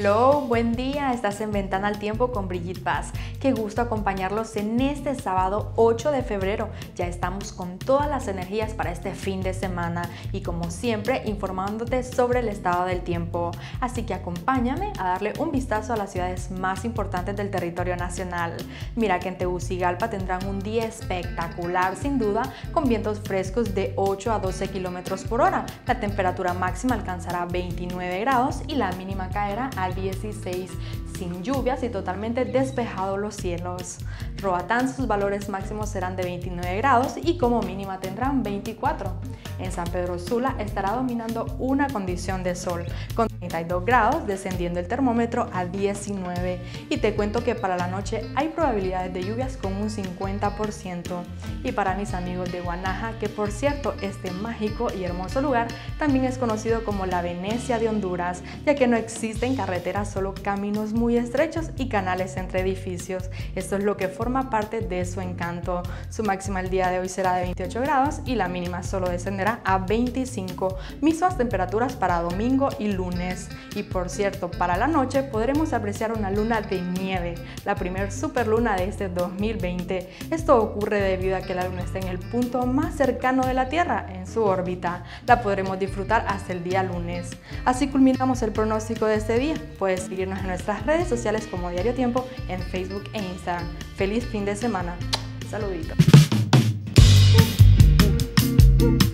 Hello, buen día, estás en Ventana al Tiempo con Brigitte Paz. Qué gusto acompañarlos en este sábado 8 de febrero. Ya estamos con todas las energías para este fin de semana y como siempre informándote sobre el estado del tiempo. Así que acompáñame a darle un vistazo a las ciudades más importantes del territorio nacional. Mira que en Tegucigalpa tendrán un día espectacular sin duda, con vientos frescos de 8 a 12 kilómetros por hora. La temperatura máxima alcanzará 29 grados y la mínima caerá a 16, sin lluvias y totalmente despejados los cielos. Roatán, sus valores máximos serán de 29 grados y como mínima tendrán 24. En San Pedro Sula estará dominando una condición de sol, con 32 grados, descendiendo el termómetro a 19. Y te cuento que para la noche hay probabilidades de lluvias con un 50%. Y para mis amigos de Guanaja, que por cierto, este mágico y hermoso lugar también es conocido como la Venecia de Honduras, ya que no existen carreteras, solo caminos muy estrechos y canales entre edificios. Esto es lo que forma parte de su encanto. Su máxima el día de hoy será de 28 grados y la mínima solo descenderá a 25. Mismas temperaturas para domingo y lunes. Y por cierto, para la noche podremos apreciar una luna de nieve, la primer superluna de este 2020. Esto ocurre debido a que la luna está en el punto más cercano de la Tierra, en su órbita. La podremos disfrutar hasta el día lunes. Así culminamos el pronóstico de este día. Puedes seguirnos en nuestras redes sociales como Diario Tiempo en Facebook e Instagram. ¡Feliz fin de semana! Saluditos.